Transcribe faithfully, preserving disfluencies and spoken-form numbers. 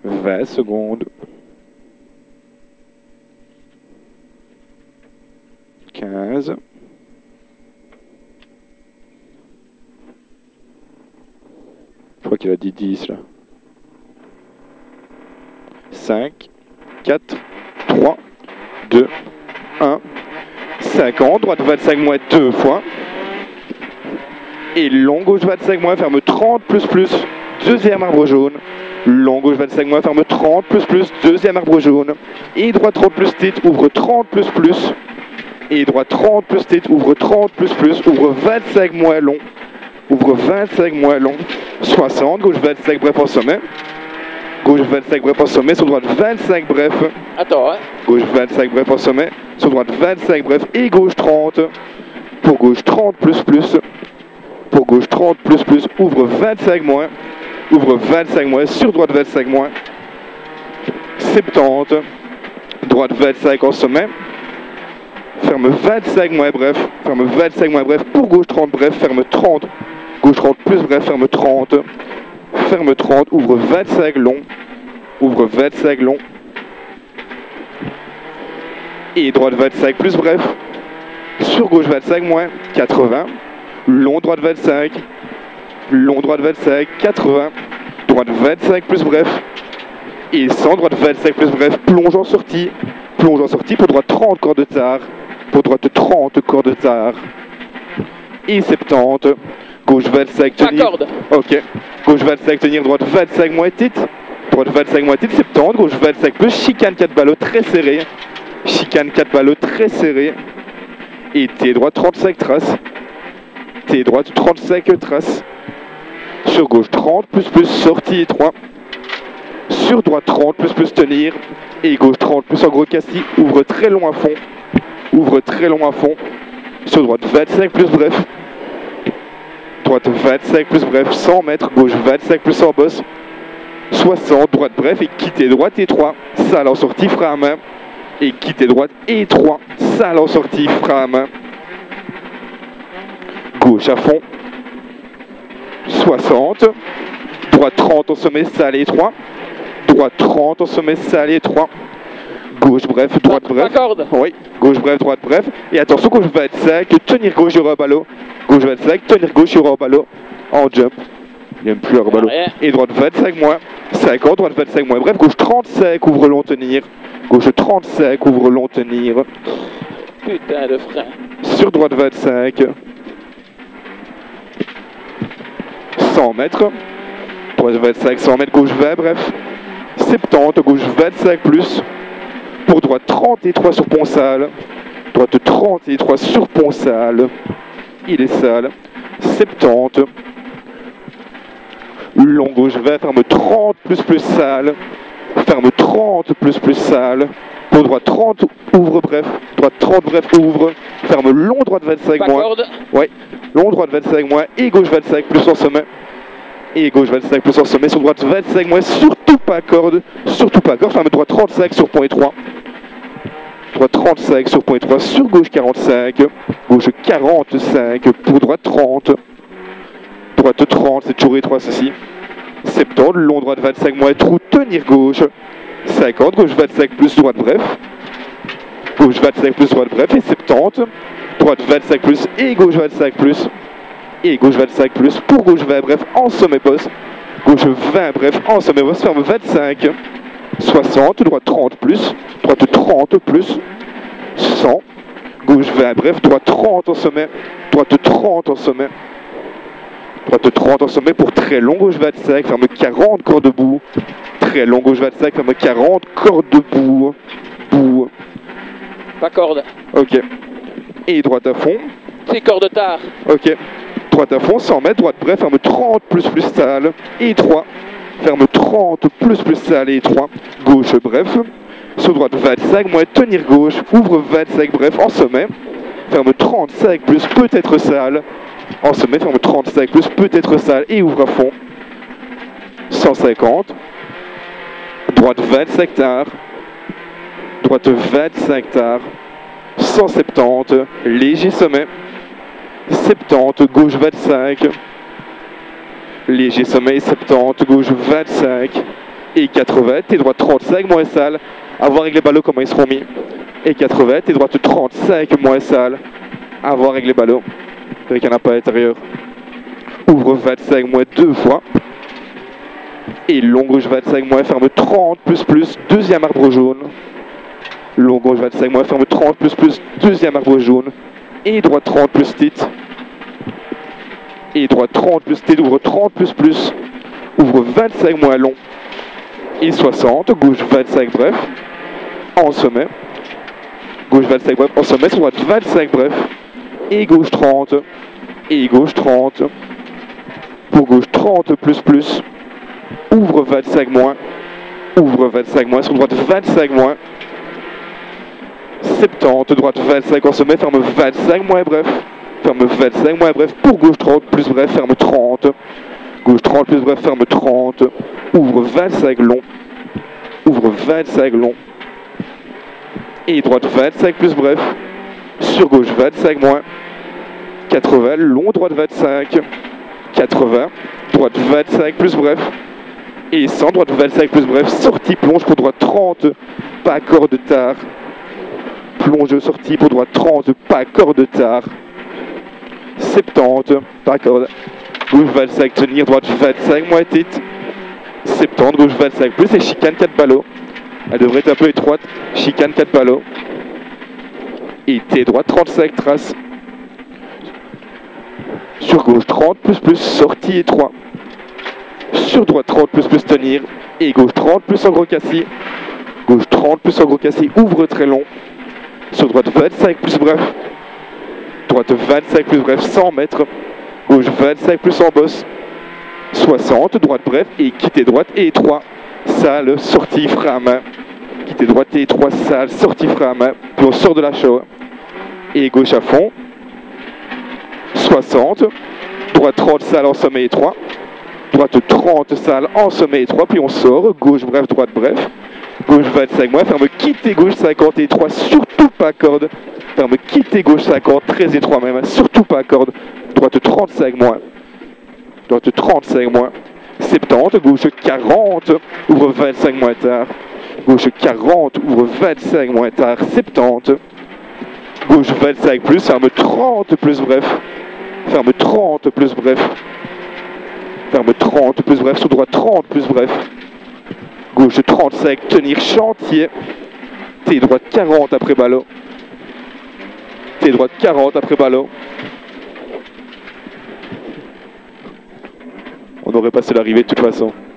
vingt secondes. quinze. Je crois qu'il a dit dix là. cinq, quatre, trois, deux, un. cinquante, droite vingt-cinq moins deux fois. Et long gauche vingt-cinq moins, ferme trente plus plus, deuxième arbre jaune. Long gauche vingt-cinq moins, ferme trente plus plus, deuxième arbre jaune. Et droite trente plus titre, ouvre trente plus plus. Et droite trente plus titre, ouvre trente plus plus, ouvre vingt-cinq moins long. Ouvre vingt-cinq moins long. soixante, gauche vingt-cinq bref en sommet. Gauche vingt-cinq bref en sommet, sur droite vingt-cinq bref. Attends, hein. Gauche vingt-cinq bref en sommet, sur droite vingt-cinq bref et gauche trente. Pour gauche trente plus plus. Pour gauche trente plus plus, ouvre vingt-cinq moins. Ouvre vingt-cinq moins, sur droite vingt-cinq moins. soixante-dix. Droite vingt-cinq en sommet. Ferme vingt-cinq moins bref. Ferme vingt-cinq moins bref. Pour gauche trente bref, ferme trente. Gauche trente plus bref, ferme trente. Ferme trente, ouvre vingt-cinq long. Ouvre vingt-cinq long. Et droite vingt-cinq plus bref. Sur gauche vingt-cinq moins, quatre-vingts. Long droite vingt-cinq. Long droite vingt-cinq, quatre-vingts. Droite vingt-cinq plus bref. Et cent, droite vingt-cinq plus bref. Plonge en sortie. Plonge en sortie pour droite trente, corps de tard. Pour droite trente, corps de tard. Et soixante-dix. Gauche vingt-cinq, tenir. Accorde. Ok. Gauche vingt-cinq, tenir. Droite vingt-cinq, moins titre. Droite vingt-cinq, moins titre. soixante-dix. Gauche vingt-cinq plus. Chicane quatre ballots très serré. Chicane quatre ballots très serré. Et T droite trente-cinq traces. T droite trente-cinq traces. Sur gauche trente plus plus sortie étroit. Sur droite trente plus plus tenir. Et gauche trente plus en gros cassis. Ouvre très long à fond. Ouvre très long à fond. Sur droite vingt-cinq plus bref. Droite vingt-cinq plus bref. cent mètres. Gauche vingt-cinq plus en bosse. soixante. Droite bref. Et quitter droite étroit. Salle en sortie frein à main. Et quitter droite étroit. Salle en sortie frein à main. Gauche à fond. soixante. Droite trente en sommet, salle étroit. Droite trente en sommet, salle étroit. Gauche bref, droite bref. Accorde. Oui, gauche bref, droite bref. Et attention, gauche vingt-cinq, tenir gauche, il y aura un ballot. Gauche vingt-cinq, tenir gauche, il y aura un ballot. En jump. Il n'y a même plus un ballot. Et droite vingt-cinq moins. cinquante, droite vingt-cinq moins. Bref, gauche trente-cinq, ouvre long tenir. Gauche trente-cinq, ouvre long tenir. Putain de frein. Sur droite vingt-cinq. cent mètres. Droite vingt-cinq, cent mètres, gauche vingt, bref. soixante-dix, gauche vingt-cinq plus. Pour droite trente et trois sur Pont-Salle. Droite trente et trois sur Pont-Salle. Il est sale. soixante-dix. Long gauche vingt, ferme trente plus plus salle. Ferme trente plus plus salle. Pour droite trente, ouvre bref. Droite trente bref, ouvre. Ferme long droite vingt-cinq moins. Ouais. Long droite vingt-cinq moins et gauche vingt-cinq plus en sommet. Et gauche vingt-cinq plus en sommet. Sur droite vingt-cinq moins, surtout pas corde. Surtout pas corde. Ferme droite trente-cinq sur pont étroit. Droite trente-cinq sur pont étroit. Sur gauche quarante-cinq. Gauche quarante-cinq. Pour droite trente. Droite trente, c'est toujours étroit ceci. soixante-dix, long droite vingt-cinq moins, trou, tenir gauche. cinquante, gauche vingt-cinq plus, droite bref. Gauche vingt-cinq plus, droite bref. Et soixante-dix, droite vingt-cinq plus et gauche vingt-cinq plus. Et gauche vingt-cinq plus, pour gauche vingt bref, en sommet boss. Gauche vingt bref, en sommet boss, ferme vingt-cinq. soixante, droite trente plus, droite trente plus. cent, gauche vingt bref, droite trente en sommet. Droite trente en sommet. Droite trente en sommet pour très long, gauche vingt-cinq, ferme quarante, corps debout. Très long, gauche vingt-cinq, ferme quarante, corps debout. Bout. Pas corde. Ok. Et droite à fond. C'est corde tard. Ok. Droite à fond, cent mètres, droite bref, ferme trente plus plus salle. Et trois. Ferme trente plus plus salle et trois. Gauche bref. Sur droite vingt-cinq, moins tenir gauche. Ouvre vingt-cinq bref, en sommet. Ferme trente-cinq plus, peut-être salle. En sommet, ferme trente-cinq plus, peut-être salle et ouvre à fond. cent cinquante. Droite vingt-cinq tard. Droite vingt-cinq tard. cent soixante-dix. Léger sommet. soixante-dix. Gauche vingt-cinq. Léger sommet. soixante-dix. Gauche vingt-cinq. Et quatre-vingts, T droite trente-cinq, moins sale. À voir avec les ballots comment ils seront mis. Et quatre-vingts, T droite trente-cinq, moins sale. À voir avec les ballots. Avec un appât intérieur. Ouvre vingt-cinq, moins deux fois. Et long gauche vingt-cinq, moins ferme trente, plus plus, deuxième arbre jaune. Long gauche vingt-cinq, moins ferme trente, plus plus, deuxième arbre jaune. Et droite trente, plus titre. Et droite trente, plus titre, ouvre trente, plus plus. Ouvre vingt-cinq, moins long. Et soixante, gauche vingt-cinq, bref. En sommet. Gauche vingt-cinq, bref, en sommet, sur droite vingt-cinq, bref. Et gauche trente. Et gauche trente. Pour gauche trente, plus plus. Ouvre vingt-cinq moins. Ouvre vingt-cinq moins. Sur droite vingt-cinq moins. soixante-dix, droite vingt-cinq en sommet. Ferme vingt-cinq moins, bref. Ferme vingt-cinq moins, bref. Pour gauche trente, plus bref. Ferme trente. Gauche trente, plus bref. Ferme trente. Ouvre vingt-cinq long. Ouvre vingt-cinq long. Et droite vingt-cinq, plus bref. Sur gauche vingt-cinq moins. quatre-vingts. Long, droite vingt-cinq. quatre-vingts. Droite vingt-cinq, plus bref. Et cent, droite vingt-cinq, plus bref. Sortie, plonge pour droite trente. Pas corde tard. Plonge, sortie pour droite trente. Pas corde tard. soixante-dix. Pas corde. Gauche vingt-cinq, tenir. Droite vingt-cinq, moins titre. soixante-dix, gauche vingt-cinq, plus. Et chicane quatre ballots. Elle devrait être un peu étroite. Chicane quatre ballots. Et T droite trente-cinq, trace. Sur gauche trente, plus plus. Sortie et trois. Sur droite trente, plus plus tenir. Et gauche trente, plus en gros cassis. Gauche trente, plus en gros cassis. Ouvre très long. Sur droite vingt-cinq, plus bref. Droite vingt-cinq, plus bref, cent mètres. Gauche vingt-cinq, plus en bosse. soixante, droite bref. Et quitter droite et trois. Sale, sortie, frein à main. Quitter droite et trois, sale, sortie, frein à main. Puis on sort de la show. Et gauche à fond. soixante. Droite trente, sale, en sommet et trois. Droite trente, sale, en sommet et trois. Puis on sort. Gauche bref, droite bref. Gauche vingt-cinq moins. Ferme quitter gauche cinquante et trois. Surtout pas corde. Ferme quitter gauche cinquante. treize et trois même. Surtout pas corde. Droite trente-cinq moins. Droite trente-cinq moins. soixante-dix. Gauche quarante. Ouvre vingt-cinq moins tard. Gauche quarante. Ouvre vingt-cinq moins tard. soixante-dix. Gauche vingt-cinq plus. Ferme trente plus bref. Ferme trente plus bref. Ferme trente plus bref. Sur droite trente plus bref. Gauche trente-cinq. Tenir chantier. T droite quarante après ballot. T droite quarante après ballot. On aurait passé l'arrivée de toute façon.